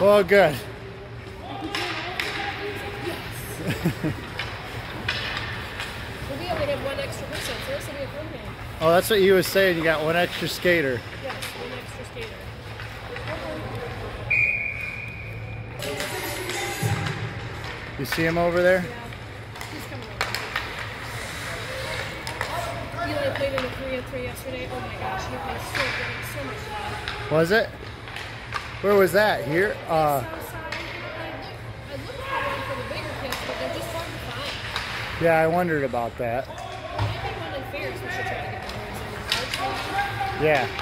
Well, good. We'll be able to have one extra person, so this will be a fun game. Oh, that's what you was saying. You got one extra skater. Yes, one extra skater. You see him over there? Yeah, he's coming over. Eli played in a 3-on-3 yesterday. Oh my gosh, he plays so good. It's so much fun. Was it? Where was that? Here? Southside. I looked for one for the bigger kids, but they're just hard to find. Yeah, I wondered about that. Maybe one in Ferris we should try to get the boys in. Yeah.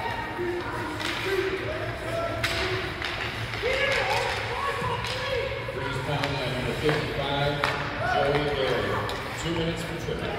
Freeze foul line number 55, Joey Berrien. 2 minutes for tripping.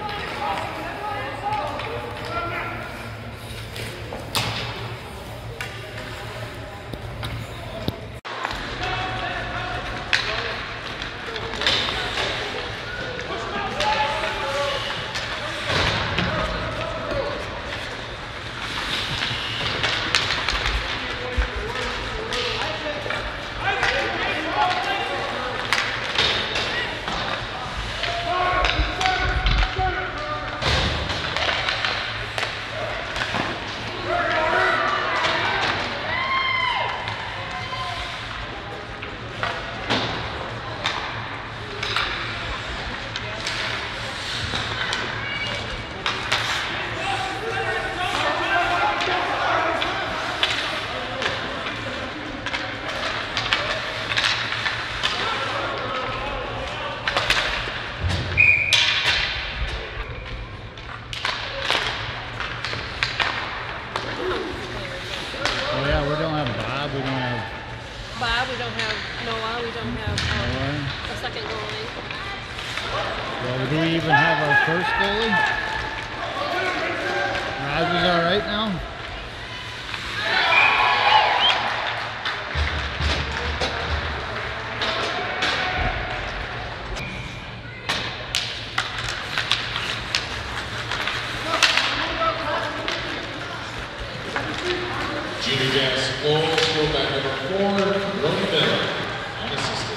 Oh yeah, we don't have Bob. We don't have Bob, we don't have Noah, we don't have Noah. a second goalie. Well, do we even have our first goalie? Raj is all right now? Junior Gas goal scored by number 4, Roman Miller, unassisted.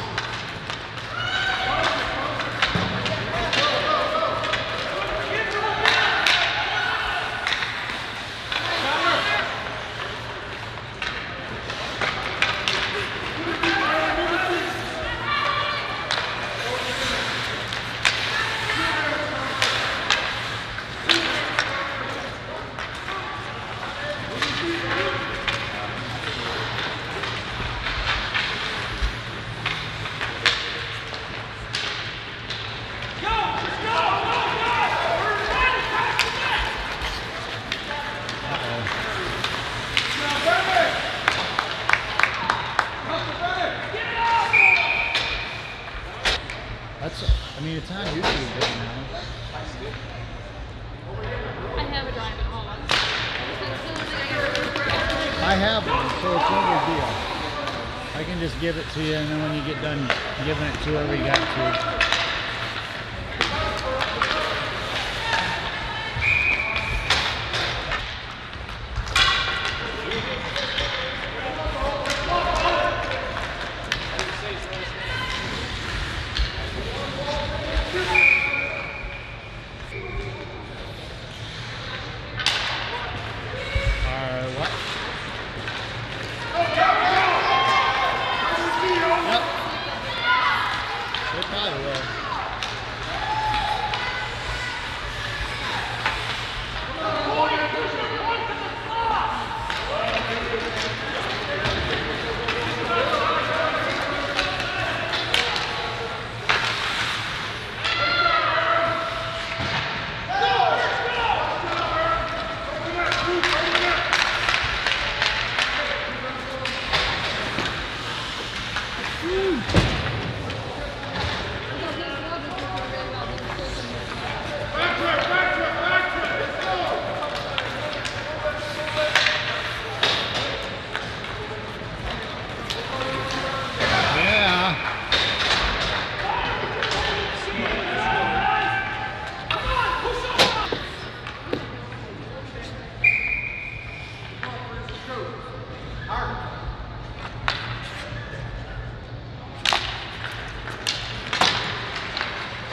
I mean, it's on YouTube right now. I have a drive at home. I have one, so it's no big deal. I can just give it to you, and then when you get done giving it to whoever you got to. What? Yep. They probably will.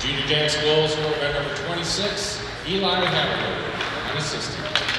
Junior Jacks goal scored by number 26, Eli Winters, unassisted.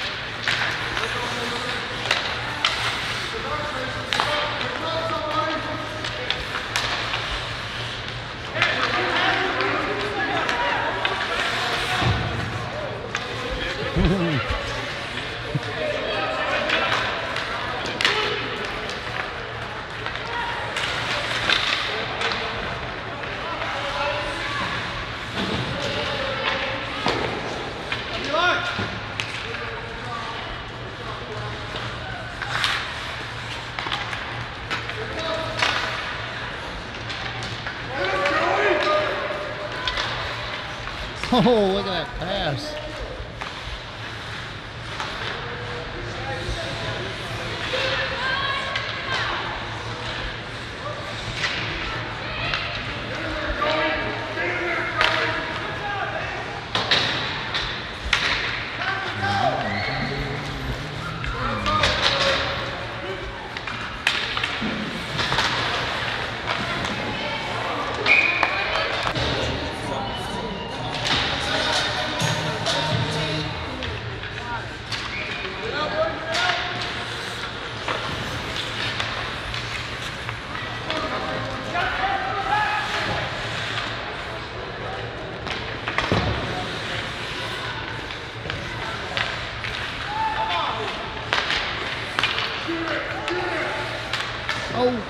Oh, look at that pass. Oh.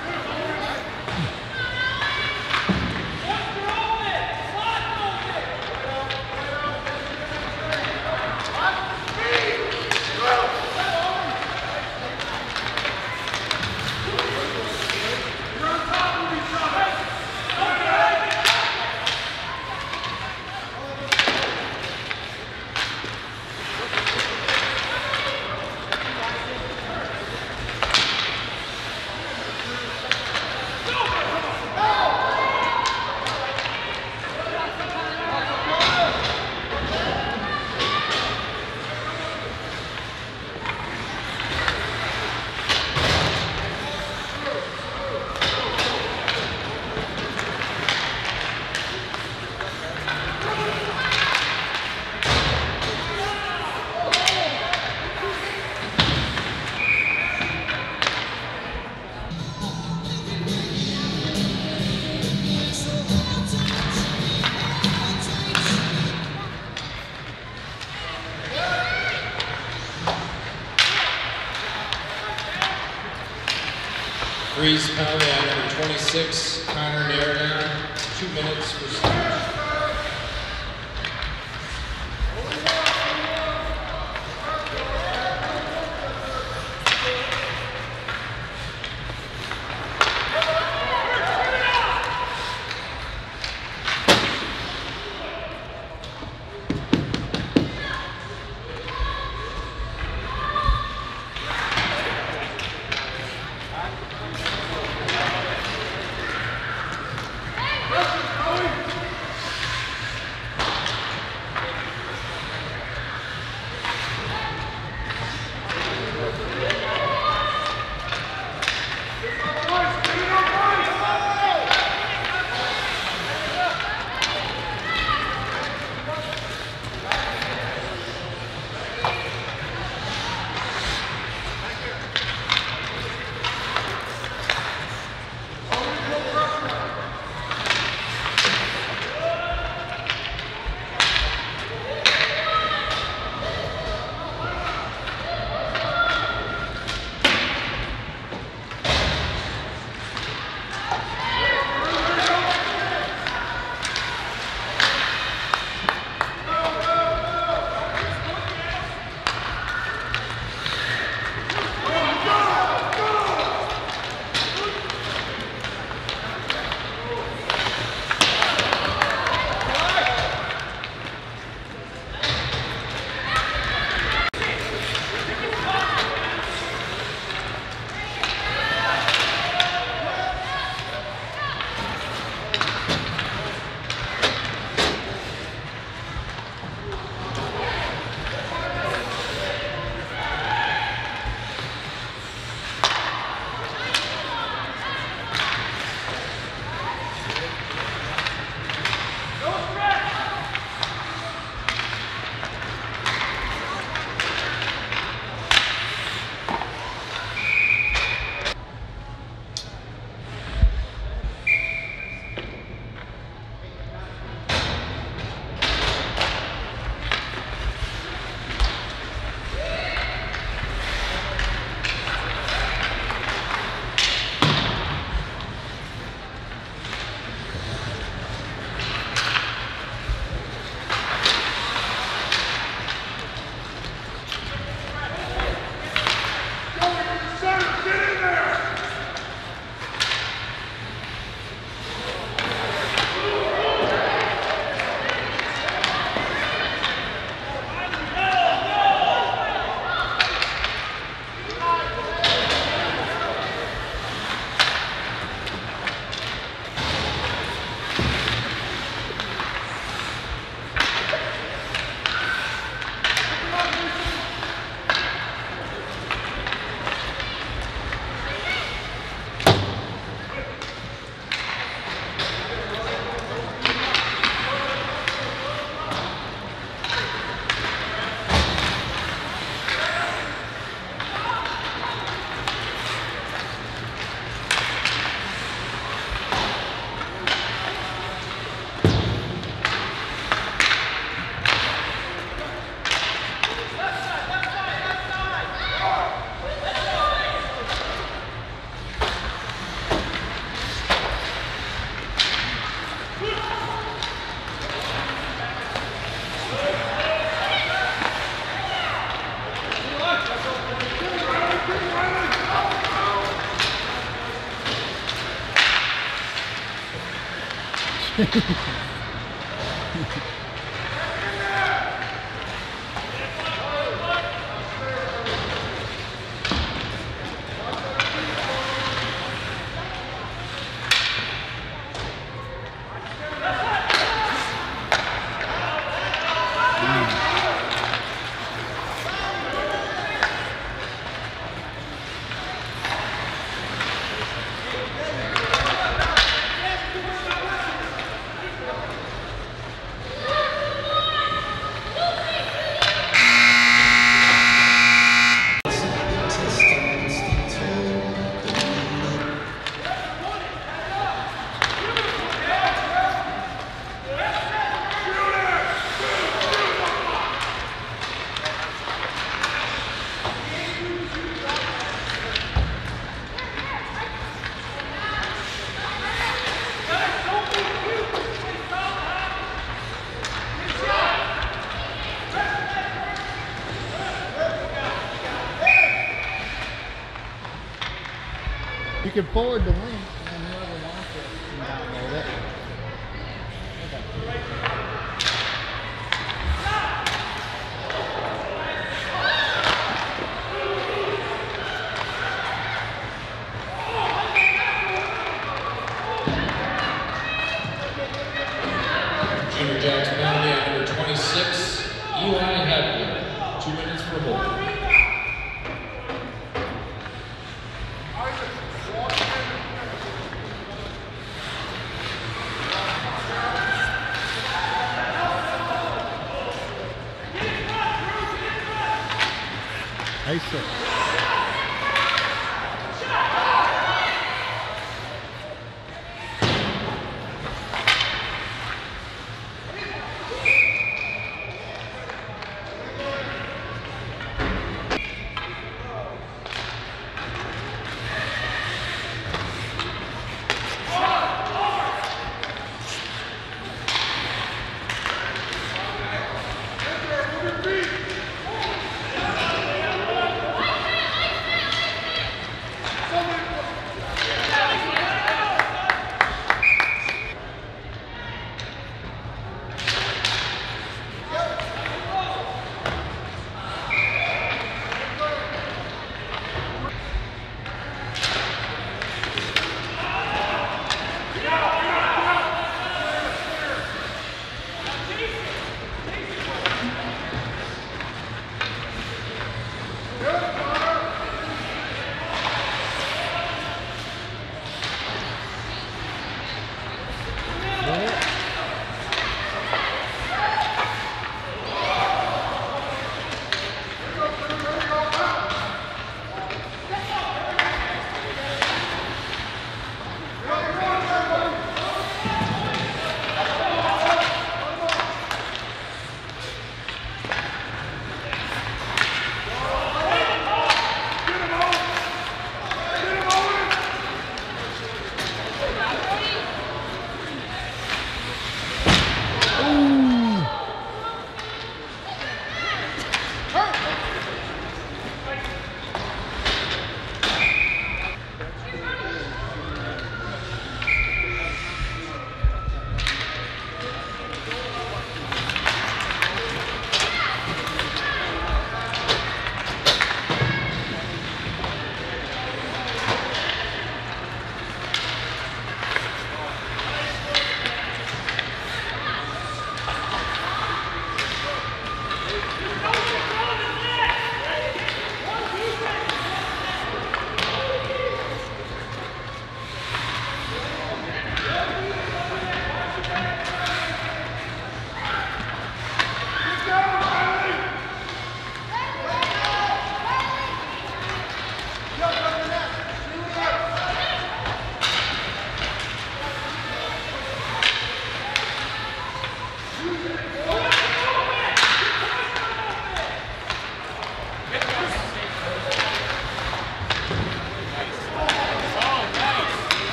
Freeze penalty on number 26, Connor Narrative, 2 minutes for start. You can forward the link and whoever wants it can download it. Junior Jacks penalty on number 26, Eli Winters. 2 minutes for hold. Nice shot.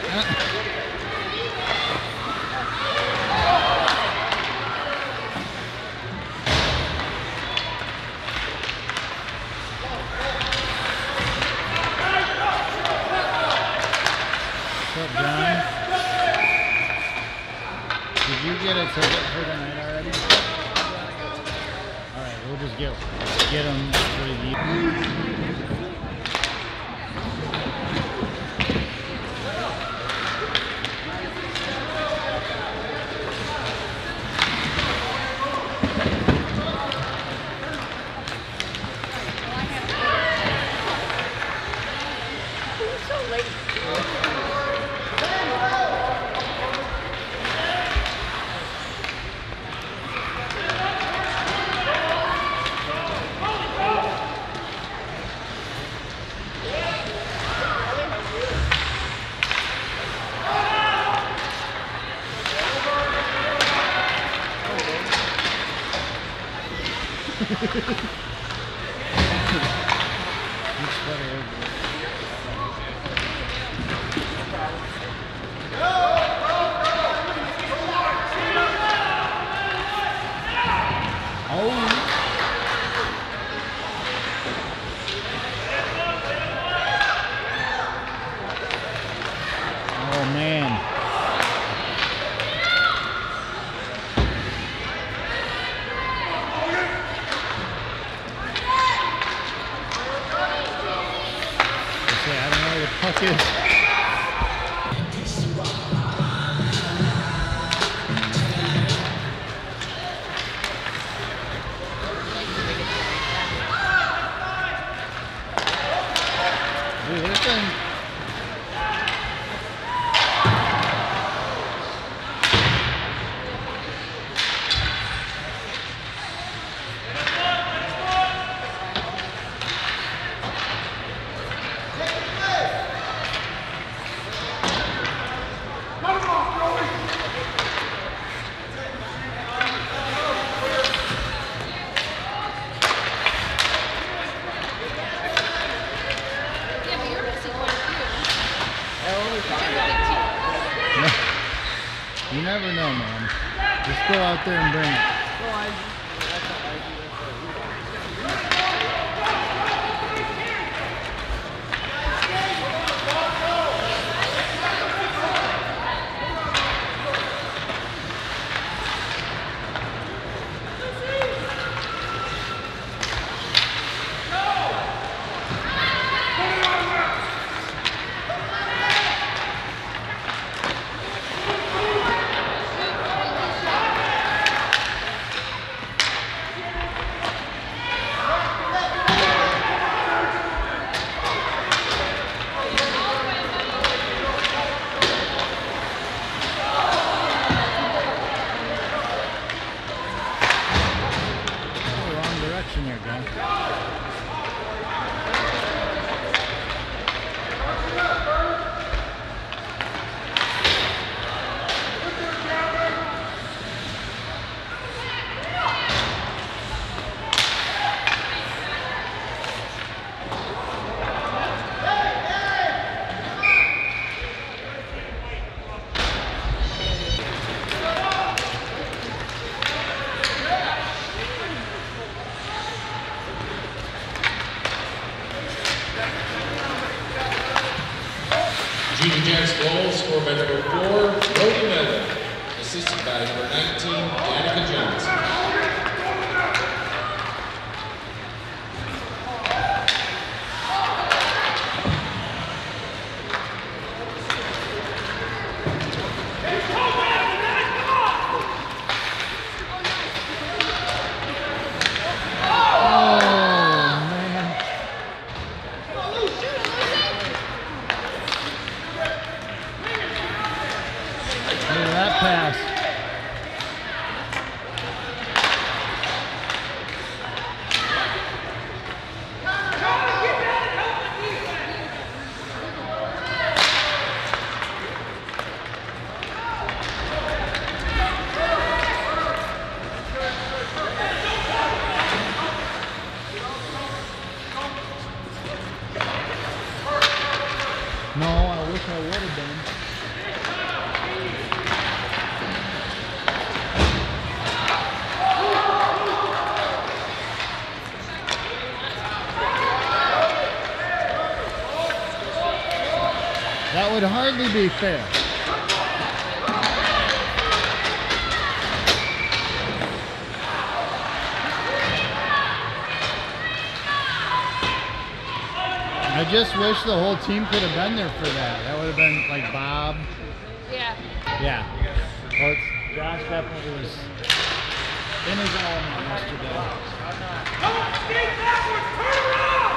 What's up, John? Did you get a ticket for the night already? Alright, we'll just get them with you. Oh man. I don't know where the puck is. Dude, this thing. You never know, man. Just go out there and bring it. Here, guys. Junior Jacks goal scored by number 4, Brody Miller, assisted by number 19, Danica Johnson. Look at that pass. would hardly be fair. I just wish the whole team could have been there for that. That would have been like Bob. Yeah. Yeah. Well, Josh definitely was in his element yesterday. Don't skate backwards, turn around!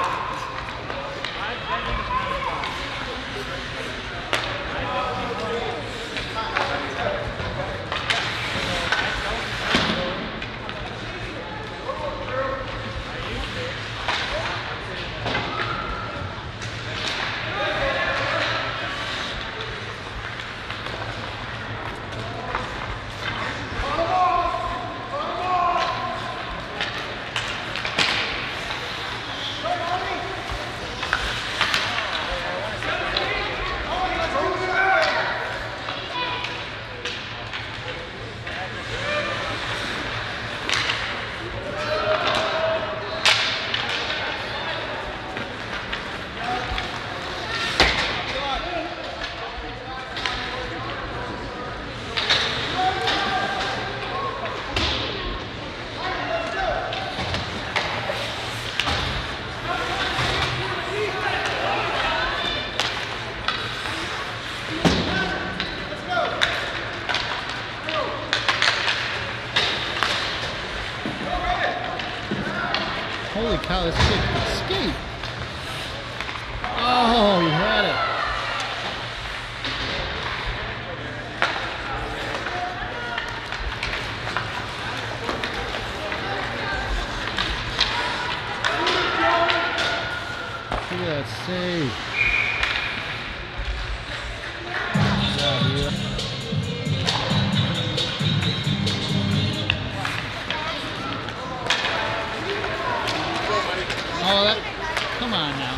Holy cow, this kid can skate. Oh, he had it. Look at that save. Oh, that, come on now.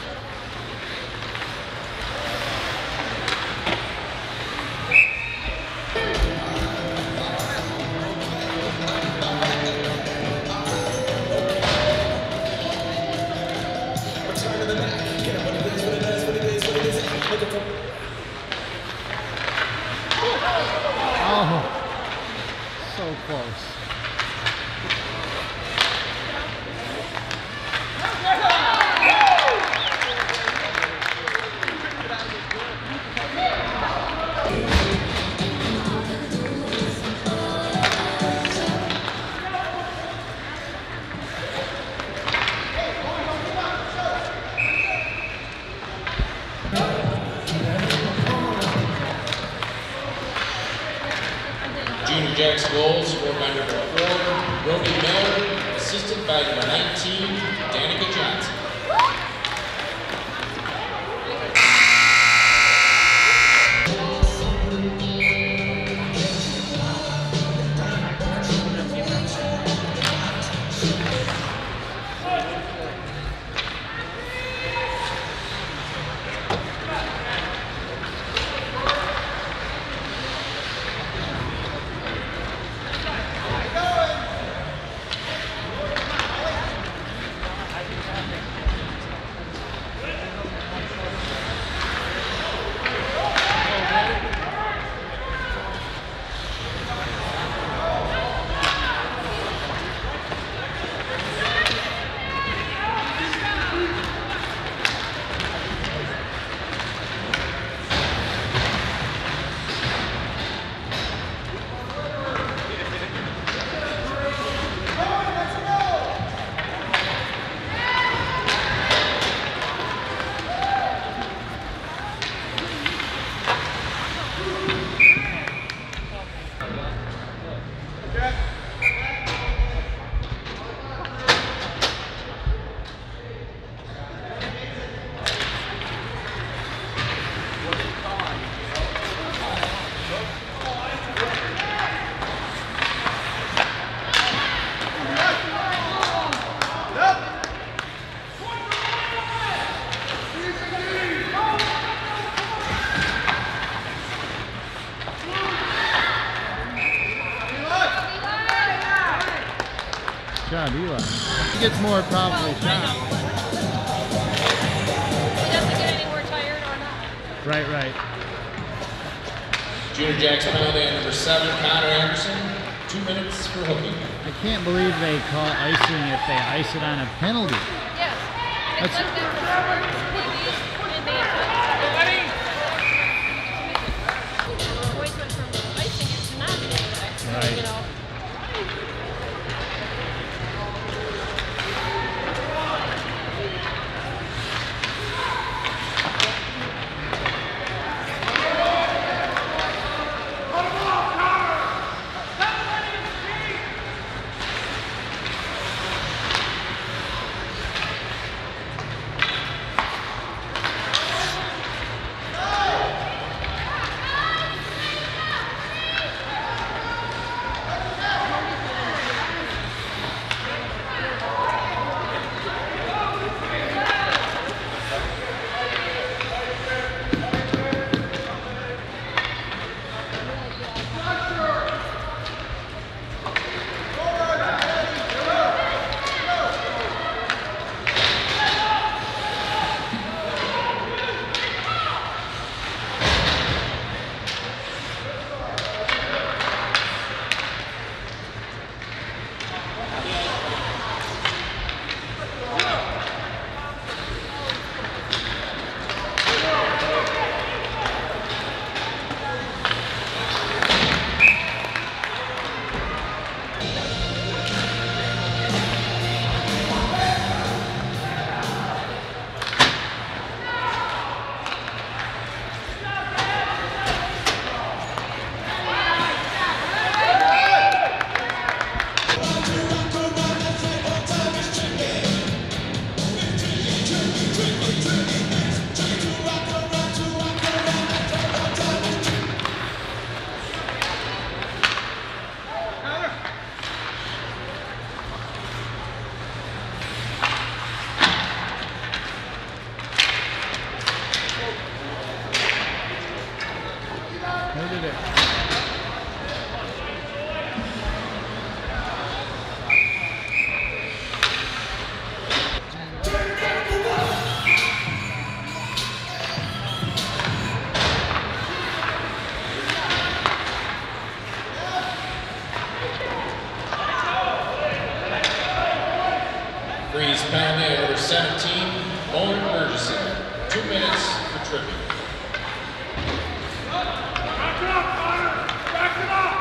Oh, so close. Junior Jack's goals scored by number 4, Brody Miller, assisted by number 19, Danica Johnson. Good job, Eli. He gets more probably shot. He doesn't get any more tired or not. Right. Junior Jacks penalty on number 7, Connor Anderson. 2 minutes for hooking. I can't believe they call icing if they ice it on a penalty. Yes. It's That's- like that for sports, movies, and they always went from icing it to not doing it. Right. You know. Who did it? Freeze penalty on number 17, Mullen Burgess. 2 minutes for tripping. Back it up, Connor! Back it up!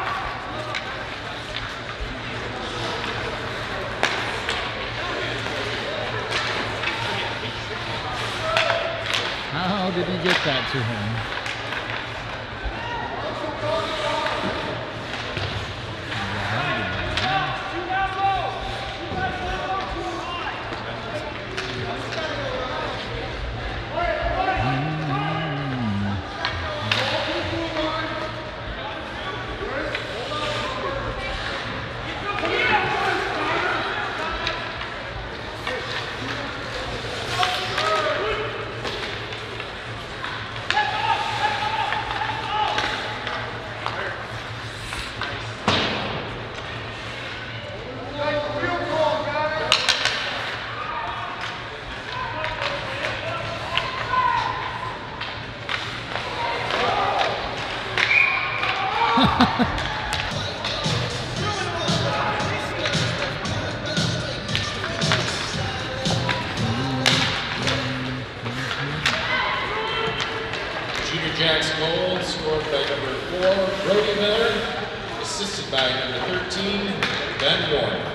How did he get that to him? Junior Jacks goal scored by number 4, Brody Miller, assisted by number 13, Ben Warren.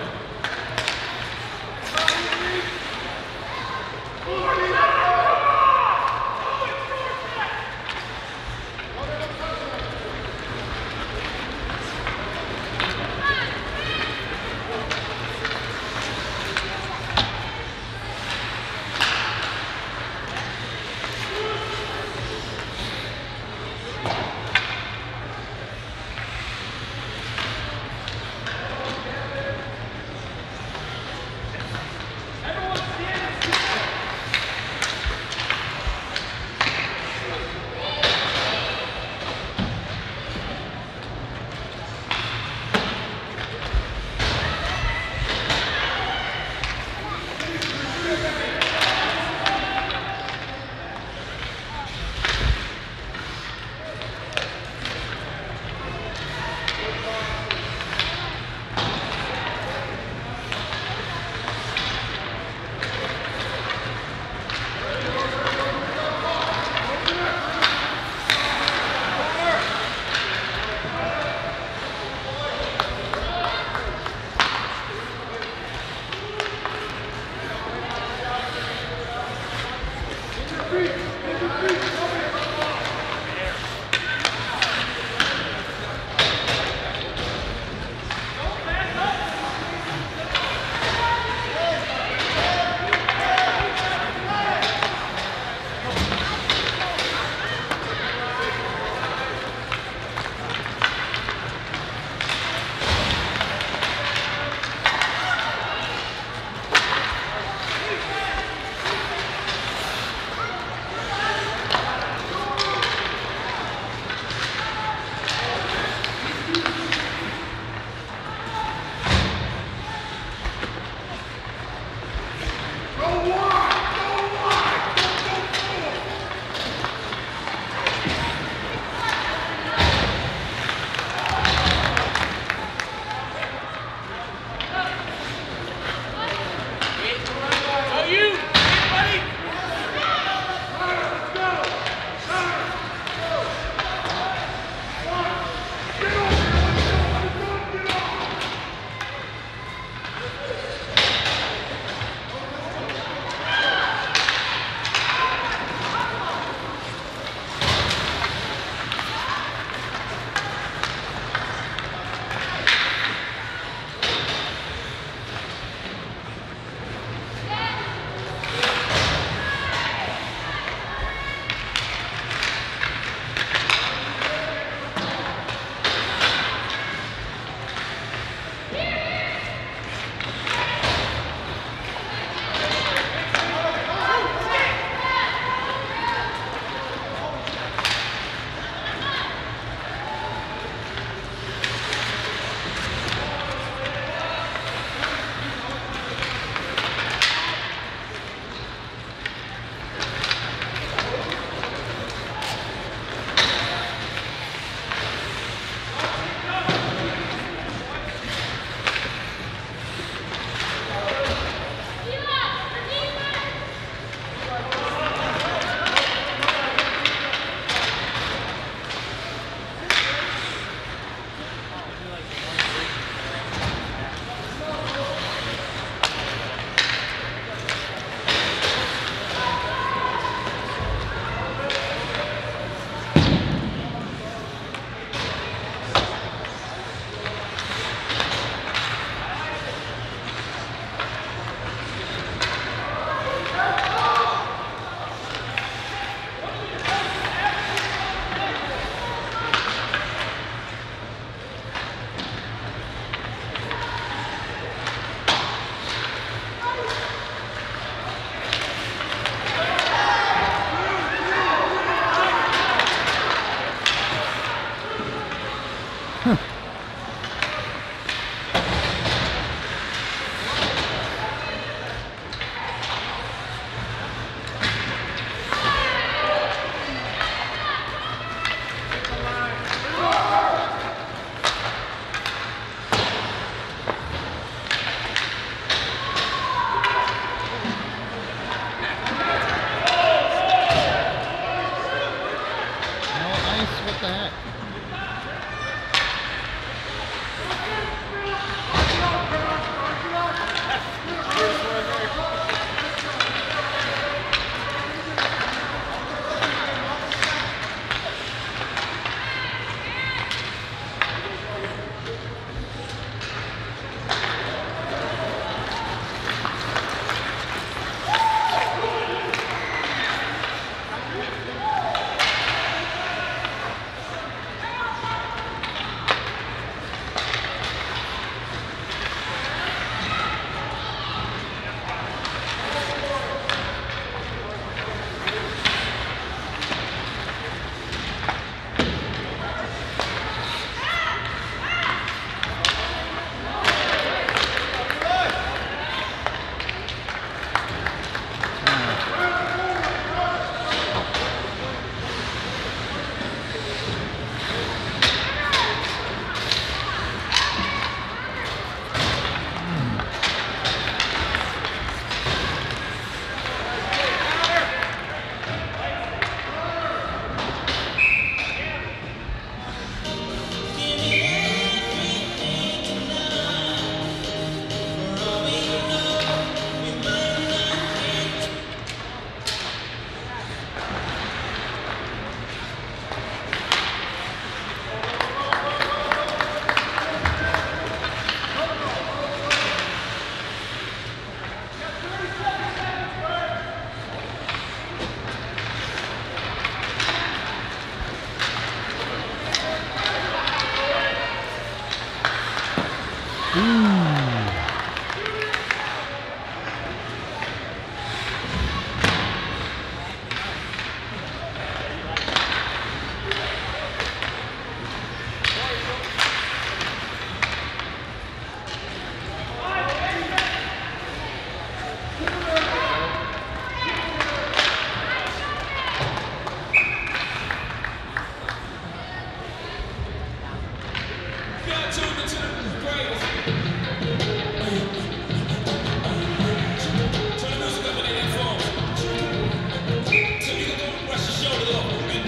What the heck?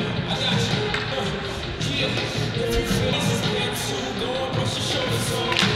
If you feel this is good too, go and brush your shoulders off.